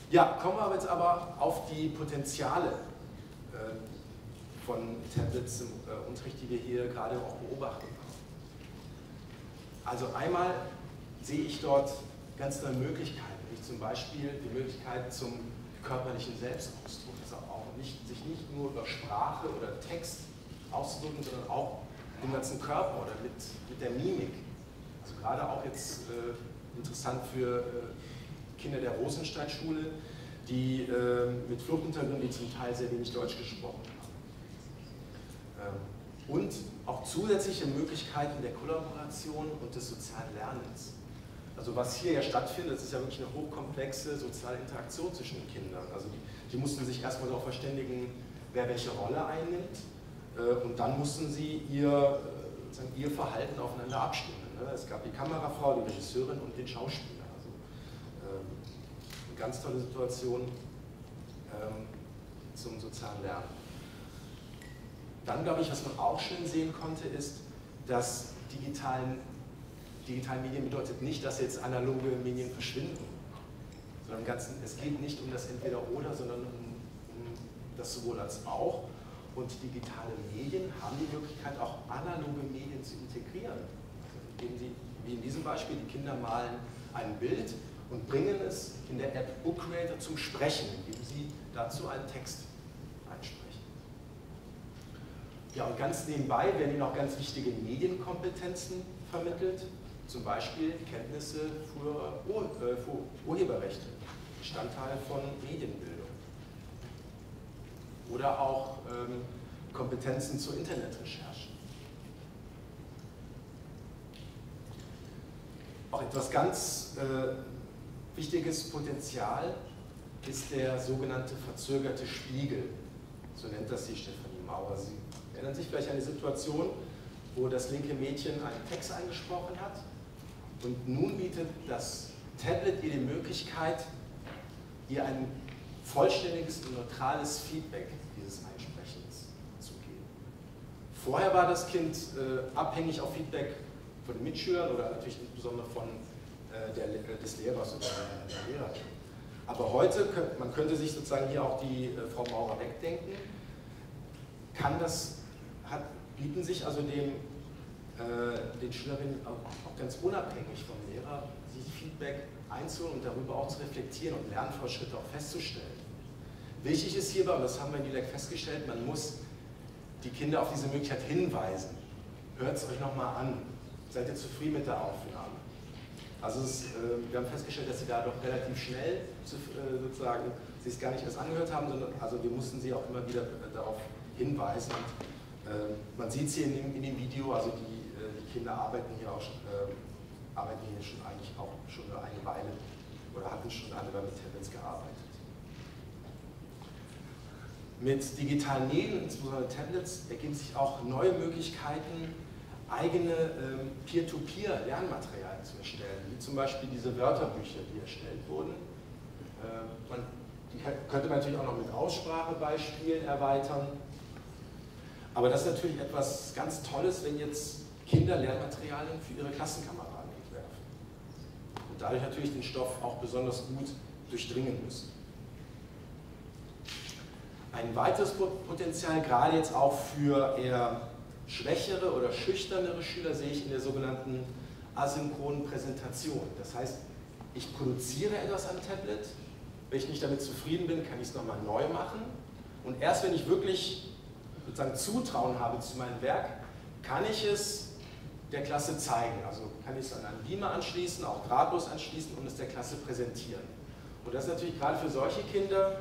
Ja, kommen wir jetzt aber auf die Potenziale von Tablets im Unterricht, die wir hier gerade auch beobachten. Also einmal sehe ich dort ganz neue Möglichkeiten, nämlich zum Beispiel die Möglichkeit zum körperlichen Selbstausdruck, also auch sich nicht nur über Sprache oder Text auszudrücken, sondern auch im ganzen Körper oder mit der Mimik. Also gerade auch jetzt interessant für Kinder der Rosenstein-Schule, die mit Fluchthintergrund, die zum Teil sehr wenig Deutsch gesprochen haben. Und auch zusätzliche Möglichkeiten der Kollaboration und des sozialen Lernens. Also was hier ja stattfindet, das ist ja wirklich eine hochkomplexe soziale Interaktion zwischen den Kindern. Also die mussten sich erstmal darauf verständigen, wer welche Rolle einnimmt, und dann mussten sie ihr Verhalten aufeinander abstimmen. Es gab die Kamerafrau, die Regisseurin und den Schauspieler. Also eine ganz tolle Situation zum sozialen Lernen. Dann glaube ich, was man auch schön sehen konnte, ist, dass digitale Medien bedeutet nicht, dass jetzt analoge Medien verschwinden, sondern es geht nicht um das Entweder-Oder, sondern um das sowohl als auch. Und digitale Medien haben die Möglichkeit, auch analoge Medien zu integrieren. Also indem sie, wie in diesem Beispiel, die Kinder malen ein Bild und bringen es in der App Book Creator zum Sprechen, indem sie dazu einen Text einsprechen. Ja, und ganz nebenbei werden ihnen auch ganz wichtige Medienkompetenzen vermittelt, zum Beispiel Kenntnisse für Urheberrechte, Bestandteil von Medienbildung. Oder auch Kompetenzen zur Internetrecherche. Auch etwas ganz wichtiges Potenzial ist der sogenannte verzögerte Spiegel. So nennt das die Stefanie Maurer. Sie erinnern sich vielleicht an die Situation, wo das linke Mädchen einen Text eingesprochen hat und nun bietet das Tablet ihr die Möglichkeit, ihr ein vollständiges und neutrales Feedback dieses Einsprechens zu geben. Vorher war das Kind abhängig auf Feedback von den Mitschülern oder natürlich insbesondere von des Lehrers oder der Lehrerin. Aber heute, man könnte sich sozusagen hier auch die Frau Maurer wegdenken, bieten sich also den Schülerinnen auch ganz unabhängig vom Lehrer, sich Feedback einzuholen und darüber auch zu reflektieren und Lernfortschritte auch festzustellen. Wichtig ist hierbei, und das haben wir in DILAG festgestellt, man muss die Kinder auf diese Möglichkeit hinweisen. Hört es euch nochmal an. Seid ihr zufrieden mit der Aufnahme? Also wir haben festgestellt, dass sie da doch relativ schnell sozusagen sich es gar nicht erst angehört haben, sondern also wir mussten sie auch immer wieder darauf hinweisen. Und, man sieht es hier in dem Video, also die Kinder arbeiten hier schon eigentlich auch schon eine Weile oder hatten schon alle mit Tablets gearbeitet. Mit digitalen Medien, insbesondere Tablets, ergeben sich auch neue Möglichkeiten, eigene Peer-to-Peer-Lernmaterialien zu erstellen, wie zum Beispiel diese Wörterbücher, die erstellt wurden. Die könnte man natürlich auch noch mit Aussprachebeispielen erweitern. Aber das ist natürlich etwas ganz Tolles, wenn jetzt Kinder Lernmaterialien für ihre Klassenkameraden entwerfen. Und dadurch natürlich den Stoff auch besonders gut durchdringen müssen. Ein weiteres Potenzial, gerade jetzt auch für eher schwächere oder schüchternere Schüler, sehe ich in der sogenannten asynchronen Präsentation. Das heißt, ich produziere etwas am Tablet, wenn ich nicht damit zufrieden bin, kann ich es nochmal neu machen und erst wenn ich wirklich sozusagen Zutrauen habe zu meinem Werk, kann ich es der Klasse zeigen. Also kann ich es an einen Beamer anschließen, auch drahtlos anschließen und es der Klasse präsentieren. Und das ist natürlich gerade für solche Kinder,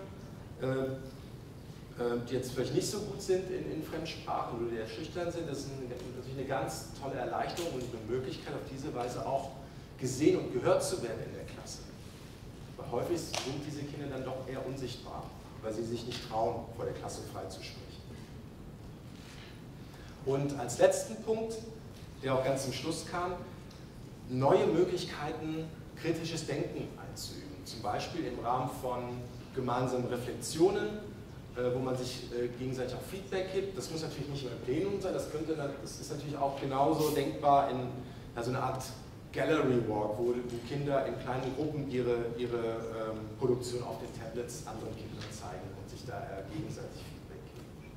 die jetzt vielleicht nicht so gut sind in Fremdsprachen oder die eher schüchtern sind, das ist natürlich eine ganz tolle Erleichterung und eine Möglichkeit, auf diese Weise auch gesehen und gehört zu werden in der Klasse. Weil häufig sind diese Kinder dann doch eher unsichtbar, weil sie sich nicht trauen, vor der Klasse frei zu sprechen. Und als letzten Punkt, der auch ganz zum Schluss kam, neue Möglichkeiten, kritisches Denken einzuüben. Zum Beispiel im Rahmen von gemeinsamen Reflexionen, wo man sich gegenseitig auch Feedback gibt. Das muss natürlich nicht nur im Plenum sein, das ist natürlich auch genauso denkbar in so einer Art Gallery Walk, wo Kinder in kleinen Gruppen ihre Produktion auf den Tablets anderen Kindern zeigen und sich da gegenseitig Feedback geben.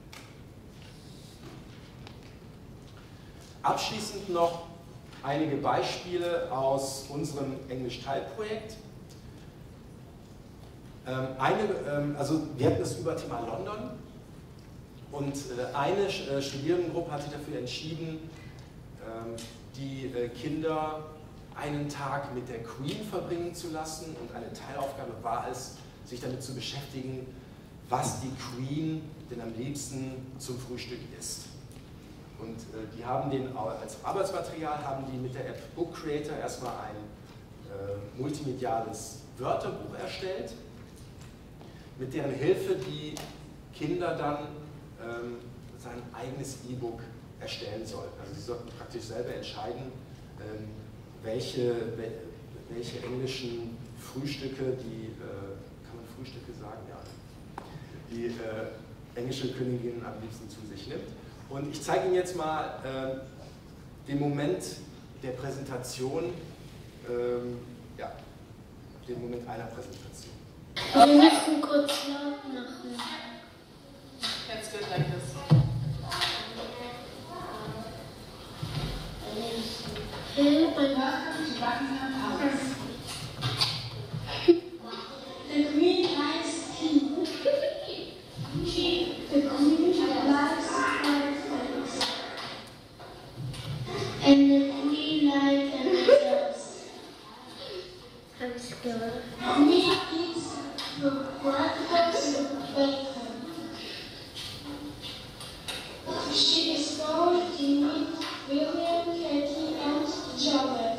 Abschließend noch einige Beispiele aus unserem Englisch-Teilprojekt. Also wir hatten das Überthema London und eine Studierendengruppe hat sich dafür entschieden, die Kinder einen Tag mit der Queen verbringen zu lassen, und eine Teilaufgabe war es, sich damit zu beschäftigen, was die Queen denn am liebsten zum Frühstück isst. Und die haben als Arbeitsmaterial haben die mit der App Book Creator erstmal ein multimediales Wörterbuch erstellt, mit deren Hilfe die Kinder dann sein eigenes E-Book erstellen sollten. Also sie sollten praktisch selber entscheiden, welche englischen Frühstücke, kann man Frühstücke sagen? Ja. Die englische Königin am liebsten zu sich nimmt. Und ich zeige Ihnen jetzt mal den Moment der Präsentation, ja, den Moment einer Präsentation. Wir müssen kurz laut machen. That's good like this. Welcome to Buckingham Palace. The Queen likes tea. The Queen likes fireplace. And the Queen likes themselves. I'm scared. The Queen eats the breakfast with bacon. She is going to meet William, Katie, and Charlotte.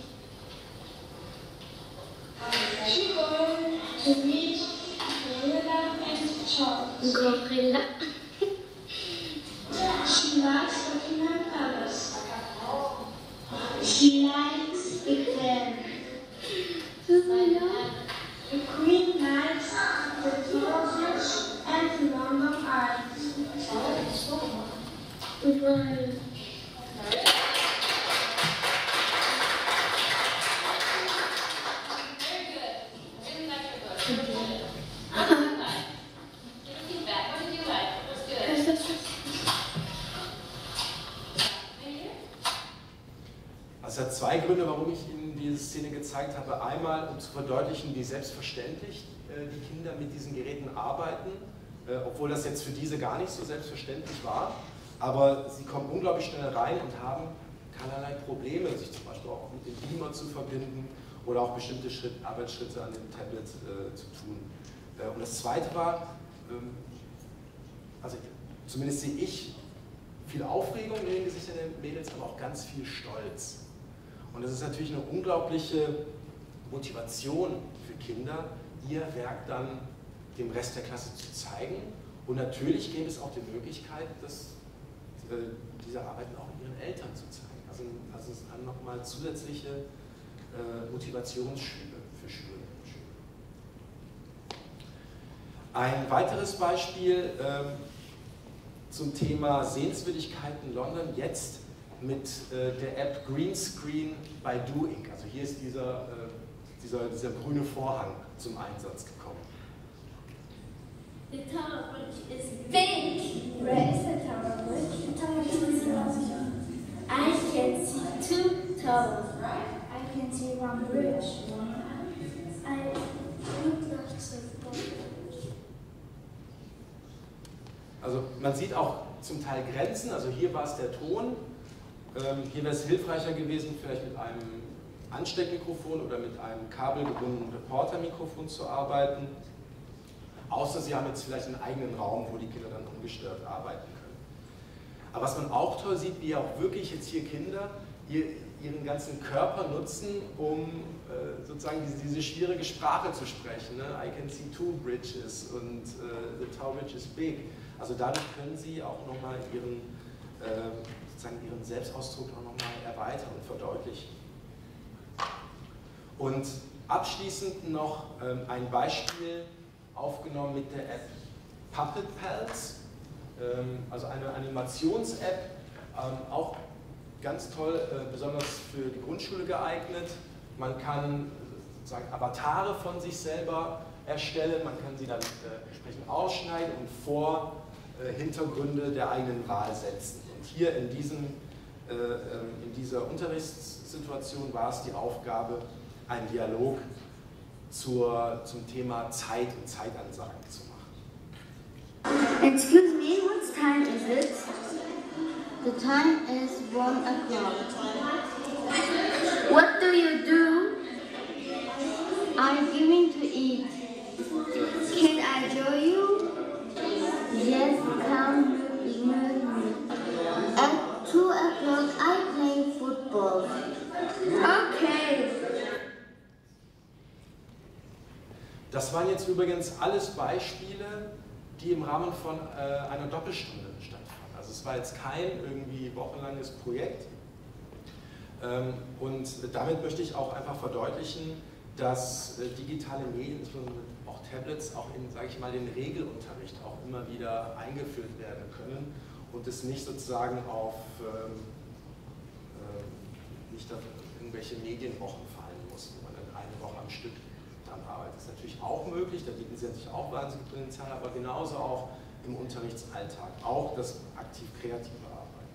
She's going to meet Gorilla and Charles. Gorilla. She likes Buckingham Palace. She likes Big Ben. The Queen likes the Dwarfish and the London Eye. Right. Es hat zwei Gründe, warum ich Ihnen diese Szene gezeigt habe. Einmal, um zu verdeutlichen, wie selbstverständlich die Kinder mit diesen Geräten arbeiten, obwohl das jetzt für diese gar nicht so selbstverständlich war. Aber sie kommen unglaublich schnell rein und haben keinerlei Probleme, sich zum Beispiel auch mit dem Beamer zu verbinden oder auch bestimmte Arbeitsschritte an dem Tablet zu tun. Und das Zweite war, also zumindest sehe ich viel Aufregung in den Gesichtern der Mädels, aber auch ganz viel Stolz. Und das ist natürlich eine unglaubliche Motivation für Kinder, ihr Werk dann dem Rest der Klasse zu zeigen. Und natürlich gäbe es auch die Möglichkeit, diese Arbeiten auch ihren Eltern zu zeigen. Also es sind nochmal zusätzliche Motivationsschübe für Schülerinnen und Schüler. Ein weiteres Beispiel zum Thema Sehenswürdigkeiten London, jetzt mit der App Greenscreen by Doing. Also hier ist dieser grüne Vorhang zum Einsatz gekommen. The Tower Bridge is big. Where is the Tower Bridge? The Tower Bridge is large. I can see two towers. I can see one bridge. I would like to. Also man sieht auch zum Teil Grenzen, also hier war es der Ton, hier wäre es hilfreicher gewesen, vielleicht mit einem Ansteckmikrofon oder mit einem kabelgebundenen Reportermikrofon zu arbeiten, außer Sie haben jetzt vielleicht einen eigenen Raum, wo die Kinder dann ungestört arbeiten können. Aber was man auch toll sieht, wie auch wirklich jetzt hier Kinder ihren ganzen Körper nutzen, um sozusagen diese schwierige Sprache zu sprechen. Ne? I can see two bridges und the Tower Bridge is big. Also dadurch können Sie auch nochmal ihren Selbstausdruck auch nochmal erweitern und verdeutlichen. Und abschließend noch ein Beispiel aufgenommen mit der App Puppet Pals, also eine Animations-App, auch ganz toll, besonders für die Grundschule geeignet. Man kann sozusagen Avatare von sich selber erstellen, man kann sie dann entsprechend ausschneiden und vor Hintergründe der eigenen Wahl setzen. Und hier in dieser Unterrichtssituation war es die Aufgabe, einen Dialog zum Thema Zeit und Zeitansagen zu machen. Excuse me, what time is it? The time is 1 o'clock. What do you do? I'm going to eat. Can I join you? Yes, come with me. At 2 o'clock I play football. Okay. Das waren jetzt übrigens alles Beispiele, die im Rahmen von einer Doppelstunde stattfanden. Also es war jetzt kein irgendwie wochenlanges Projekt. Und damit möchte ich auch einfach verdeutlichen, dass digitale Medien, insbesondere auch Tablets, auch in, sage ich mal, den Regelunterricht auch immer wieder eingeführt werden können und es nicht sozusagen auf nicht auf irgendwelche Medienwochen fallen muss, wo man dann eine Woche am Stück dran arbeitet. Das ist natürlich auch möglich, da bieten sie natürlich auch wahnsinnig Potenzial, aber genauso auch im Unterrichtsalltag, auch das aktiv-kreative Arbeiten.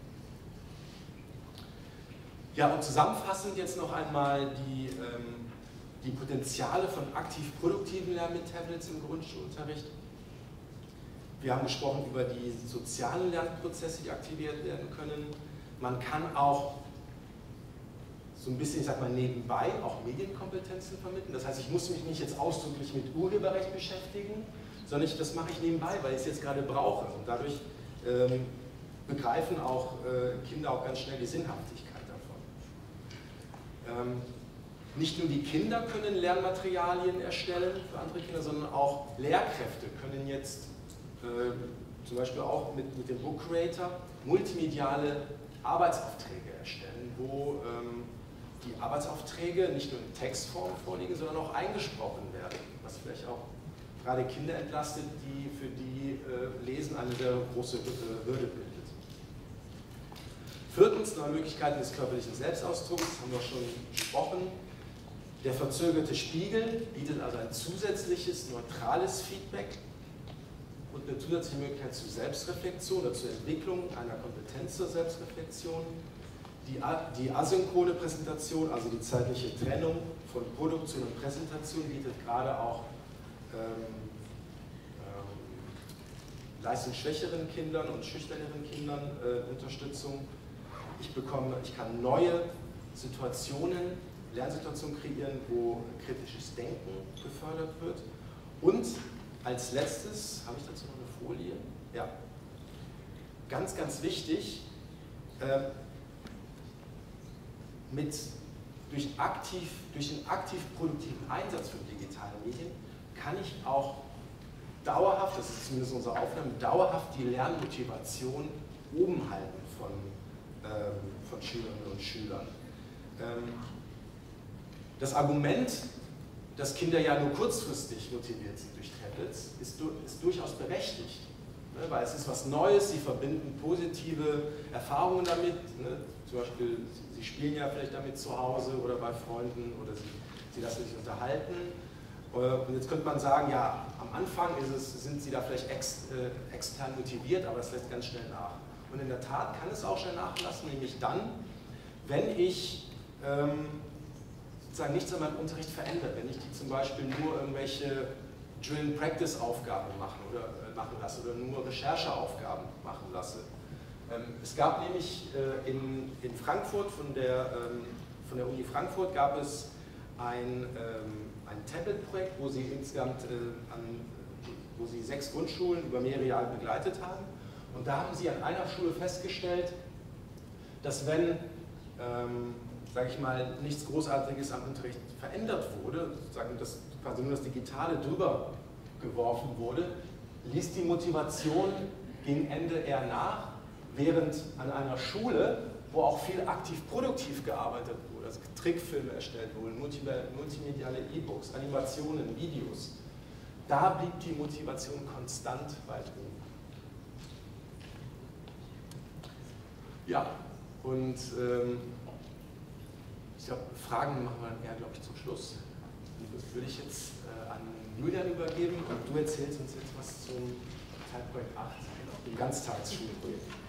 Ja, und zusammenfassend jetzt noch einmal die Potenziale von aktiv-produktiven Lernen mit Tablets im Grundschulunterricht. Wir haben gesprochen über die sozialen Lernprozesse, die aktiviert werden können. Man kann auch so ein bisschen, ich sag mal, nebenbei auch Medienkompetenzen vermitteln. Das heißt, ich muss mich nicht jetzt ausdrücklich mit Urheberrecht beschäftigen, sondern das mache ich nebenbei, weil ich es jetzt gerade brauche. Und dadurch begreifen auch Kinder auch ganz schnell die Sinnhaftigkeit davon. Nicht nur die Kinder können Lernmaterialien erstellen für andere Kinder, sondern auch Lehrkräfte können jetzt zum Beispiel auch mit dem Book Creator multimediale Arbeitsaufträge erstellen, wo die Arbeitsaufträge nicht nur in Textform vorliegen, sondern auch eingesprochen werden, was vielleicht auch gerade Kinder entlastet, die für die Lesen eine sehr große Hürde bildet. Viertens, neue Möglichkeiten des körperlichen Selbstausdrucks, haben wir schon besprochen. Der verzögerte Spiegel bietet also ein zusätzliches, neutrales Feedback und eine zusätzliche Möglichkeit zur Selbstreflexion oder zur Entwicklung einer Kompetenz zur Selbstreflexion. Die asynchrone Präsentation, also die zeitliche Trennung von Produktion und Präsentation, bietet gerade auch leistungsschwächeren Kindern und schüchterneren Kindern Unterstützung. Ich kann neue Situationen, Lernsituationen kreieren, wo kritisches Denken gefördert wird. Und als letztes, habe ich dazu noch eine Folie? Ja. Ganz, ganz wichtig, durch den aktiv produktiven Einsatz von digitalen Medien kann ich auch dauerhaft, das ist zumindest unsere Aufnahme, dauerhaft die Lernmotivation oben halten von Schülerinnen und Schülern. Das Argument, dass Kinder ja nur kurzfristig motiviert sind durch Tablets, ist durchaus berechtigt. Ne? Weil es ist was Neues, sie verbinden positive Erfahrungen damit. Ne? Zum Beispiel, sie spielen ja vielleicht damit zu Hause oder bei Freunden oder sie lassen sich unterhalten. Und jetzt könnte man sagen, ja, am Anfang sind sie da vielleicht extern motiviert, aber das lässt ganz schnell nach. Und in der Tat kann es auch schnell nachlassen, nämlich dann, wenn ich sozusagen nichts an meinem Unterricht verändere, wenn ich die zum Beispiel nur irgendwelche Drill-and-Practice-Aufgaben machen lasse oder nur Rechercheaufgaben machen lasse. Es gab nämlich in Frankfurt, von der Uni Frankfurt, gab es ein Tablet-Projekt, wo sie insgesamt wo sie 6 Grundschulen über mehrere Jahre begleitet haben. Und da haben sie an einer Schule festgestellt, dass wenn, sage ich mal, nichts Großartiges am Unterricht verändert wurde, sozusagen dass quasi nur das Digitale drüber geworfen wurde, ließ die Motivation gegen Ende eher nach, während an einer Schule, wo auch viel aktiv produktiv gearbeitet wurde, also Trickfilme erstellt wurden, multimediale E-Books, Animationen, Videos, da blieb die Motivation konstant weit oben. Ja, Und ich glaube, Fragen machen wir dann eher, glaube ich, zum Schluss. Und das würde ich jetzt an Julian übergeben und du erzählst uns jetzt was zum Teilprojekt 8, dem Ganztagsschulprojekt.